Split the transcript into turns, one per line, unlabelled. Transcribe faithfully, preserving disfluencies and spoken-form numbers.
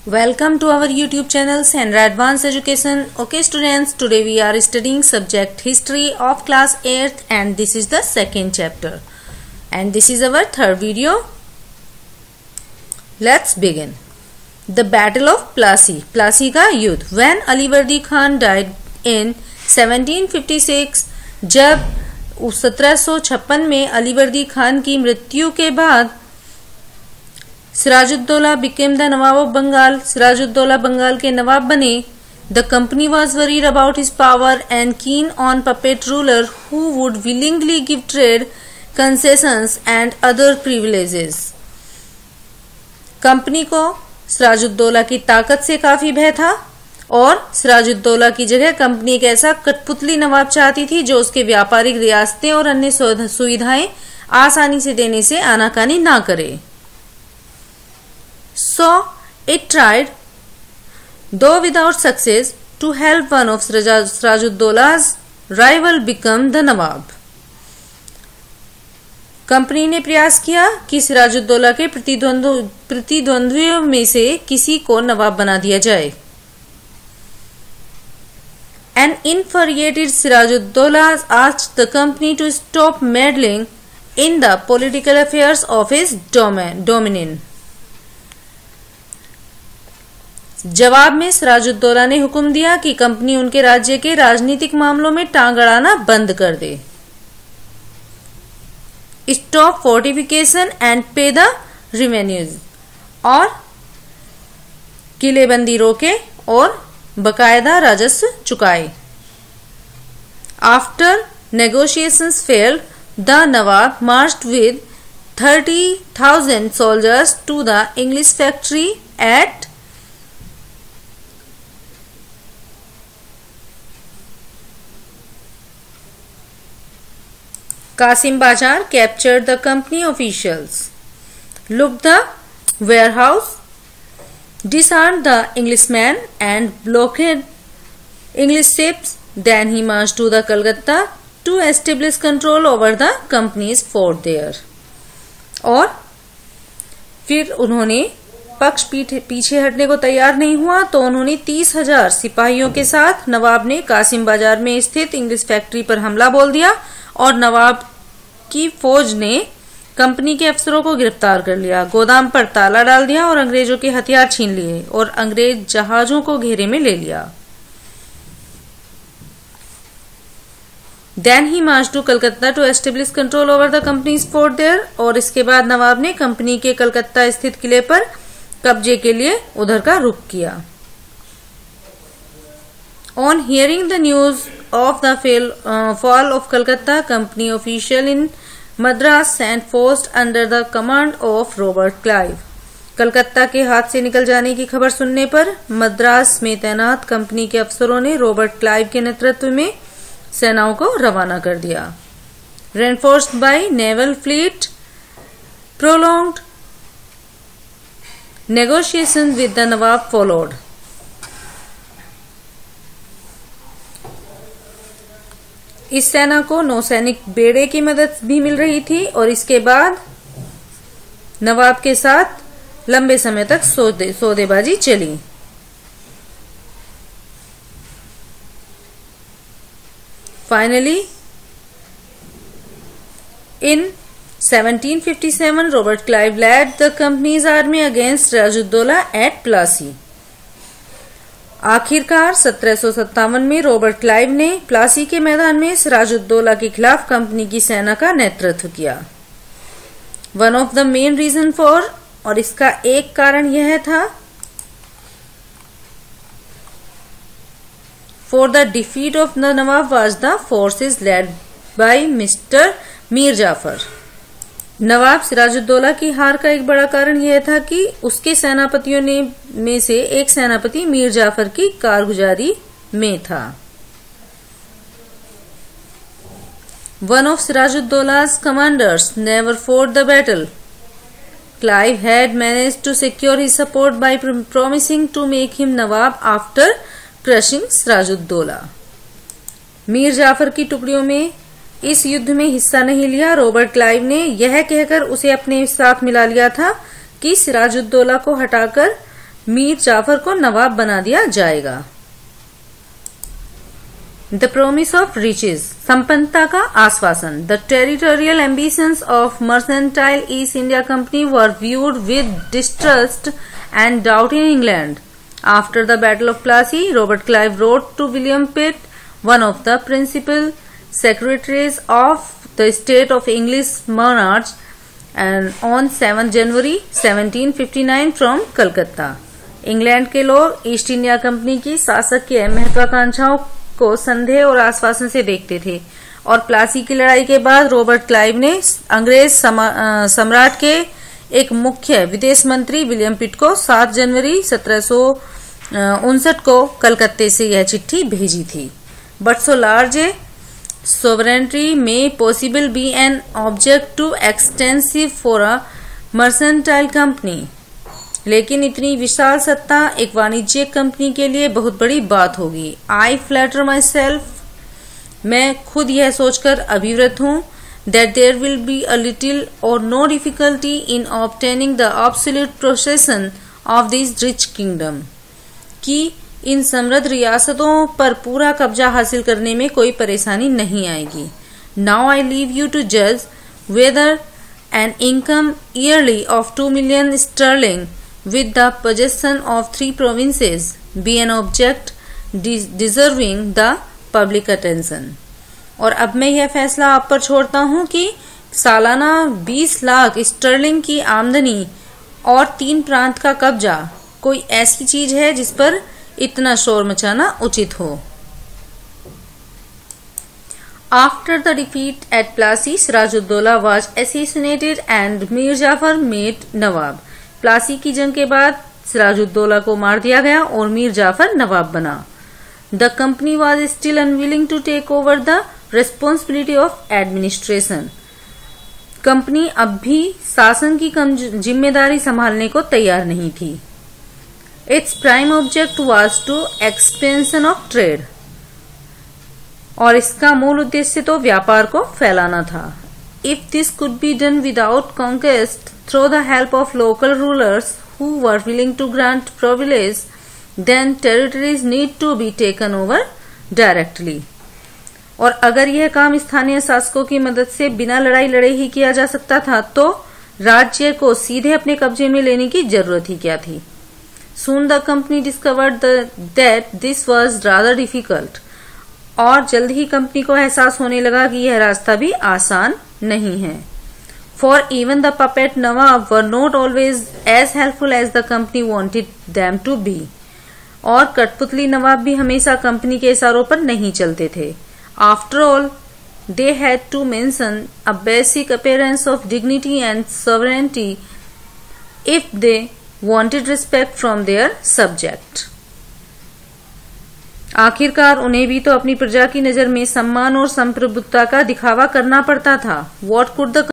Welcome to our YouTube channel Senra Advanced Education. Okay students, today we are studying subject history of class eighth and this is the second chapter. And this is our third video. Let's begin. The Battle of Plassey. Plassey का युद्ध. When Alivardi Khan died in seventeen fifty-six, जब सत्रह सौ छप्पन में अलीवर्दी खान की मृत्यु के बाद Sirajuddaulah became the nawab of Bengal. Sirajuddaulah Bengal के नवाब बने. The company was worried about his power and keen on puppet ruler who would willingly give trade, concessions and other privileges. Company को सिराजुद्दौला की ताकत से काफी भय था और सिराजुद्दौला की जगह कंपनी एक ऐसा कठपुतली नवाब चाहती थी जो उसके व्यापारिक रियासतें और अन्य सुविधाएं आसानी से देने से आनाकानी ना करे. So it tried, though without success, to help one of Sirajuddola's rival become the nawab. Company ने प्रयास किया कि सिराजुद्दौला के प्रतिद्वंद्वियों में से किसी को नवाब बना दिया जाए. An infuriated Sirajuddaulah asked the company to stop meddling in the political affairs of his dominion. जवाब में सिराजुद्दौला ने हुक्म दिया कि कंपनी उनके राज्य के राजनीतिक मामलों में टांग अड़ाना बंद कर दे. Stop fortification and pay the revenues, और किलेबंदी रोके और बकायदा राजस्व चुकाए. After negotiations failed, the nawab marched with thirty thousand soldiers to the English factory at Qasim Bazar, captured the company officials, looked the warehouse, disarmed the Englishmen and blockaded English ships. Then he marched to the Calcutta to establish control over the company's fort there. और फिर उन्होंने पक्ष पीछे हटने को तैयार नहीं हुआ तो उन्होंने तीस हजार सिपाहियों के साथ नवाब ने कासिम बाजार में स्थित इंग्लिश फैक्ट्री पर हमला बोल दिया और नवाब की फौज ने कंपनी के अफसरों को गिरफ्तार कर लिया, गोदाम पर ताला डाल दिया और अंग्रेजों के हथियार छीन लिए और अंग्रेज जहाजों को घेरे में ले लिया. Then he march to Calcutta to establish control over the company's fort there, और इसके बाद नवाब ने कंपनी के कलकत्ता स्थित किले पर कब्जे के लिए उधर का रुख किया. On hearing the news of the fail, uh, fall of Calcutta, company official in Madras sent force under the command of Robert Clive. Calcutta के हाथ से निकल जाने की खबर सुनने पर मद्रास में तैनात कंपनी के अफसरों ने रॉबर्ट क्लाइव के नेतृत्व में सेनाओं को रवाना कर दिया. Reinforced by naval fleet, prolonged negotiations with the Nawab followed. इस सेना को नौसैनिक बेड़े की मदद भी मिल रही थी और इसके बाद नवाब के साथ लंबे समय तक सौदे सौदेबाजी चली. Finally in seventeen fifty seven Robert Clive led the company's army against Sirajuddaulah at Plassey. आखिरकार सत्रह सौ सत्तावन में रॉबर्ट क्लाइव ने प्लासी के मैदान में सिराजुद्दौला के खिलाफ कंपनी की सेना का नेतृत्व किया. One of the main reason for, और इसका एक कारण यह था, for the defeat of the nawab was the forces led by mister Mir Jafar. नवाब सिराजुद्दौला की हार का एक बड़ा कारण यह था कि उसके सेनापतियों ने में से एक सेनापति मीर जाफर की कारगुजारी में था. One of Sirajuddaulah's commanders never fought the battle. Clive had managed to secure his support by promising to make him nawab after crushing Sirajuddaulah. Mir Jafar की टुकड़ियों में इस युद्ध में हिस्सा नहीं लिया. रॉबर्ट क्लाइव ने यह कहकर उसे अपने साथ मिला लिया था कि सिराजुद्दौला को हटाकर मीर जाफर को नवाब बना दिया जाएगा। द प्रोमिस ऑफ रिचेज, संपन्नता का आश्वासन। The territorial ambitions of mercantile East India Company were viewed with distrust and doubt in England. After the battle of Plassey, Robert Clive wrote to William Pitt, one of the principal secretaries of the state of English monarchs, and on seventh January seventeen fifty-nine from Calcutta. England के लोग east India company की शासक की महत्वाकांक्षाओं को संदेह और आश्वासन से देखते थे और प्लासी की लड़ाई के बाद रॉबर्ट क्लाइव ने अंग्रेज सम्राट के एक मुख्य विदेश मंत्री विलियम पिट को सात जनवरी सत्रह सौ उनसठ को कलकत्ते से यह चिट्ठी भेजी थी। But so large a sovereignty may possible be an object too extensive for a mercantile company। लेकिन इतनी विशाल सत्ता एक वाणिज्यिक कंपनी के लिए बहुत बड़ी बात होगी। I flatter myself, मैं खुद यह सोचकर अभिव्रत हूँ, that there will be a little or no difficulty in obtaining the absolute possession of this rich kingdom, कि इन समृद्ध रियासतों पर पूरा कब्जा हासिल करने में कोई परेशानी नहीं आएगी। Now I leave you to जज whether an income yearly of two million sterling with the possession of three provinces be an object deserving the public attention. और अब मैं यह फैसला आप पर छोड़ता हूँ कि सालाना बीस लाख स्टर्लिंग की आमदनी और तीन प्रांत का कब्जा कोई ऐसी चीज है जिस पर इतना शोर मचाना उचित हो। After the defeat at Plassey, Sirajuddaulah was assassinated and Mir Jafar made nawab. Plassey की जंग के बाद सिराजुद्दौला को मार दिया गया और मीर जाफर नवाब बना। The company was still unwilling to take over the responsibility of administration. Company अब भी शासन की जिम्मेदारी संभालने को तैयार नहीं थी। Its prime object was to expansion of trade, और इसका मूल उद्देश्य तो व्यापार को फैलाना था। If this could be done without conquest through the help of local rulers who were willing to grant privilege, then territories need to be taken over directly। और अगर यह काम स्थानीय शासकों की मदद से बिना लड़ाई लड़े ही किया जा सकता था तो राज्य को सीधे अपने कब्जे में लेने की जरूरत ही क्या थी। Soon the company discovered the, that this was rather difficult, और जल्द ही कंपनी को एहसास होने लगा कि यह रास्ता भी आसान नहीं है। For even the puppet Nawab were not always as helpful as the company wanted them to be, और कठपुतली नवाब भी हमेशा कंपनी के इशारों पर नहीं चलते थे। After all, they had to mention a basic appearance of dignity and sovereignty if they wanted respect from their subject। आखिरकार उन्हें भी तो अपनी प्रजा की नजर में सम्मान और संप्रभुता का दिखावा करना पड़ता था। What could the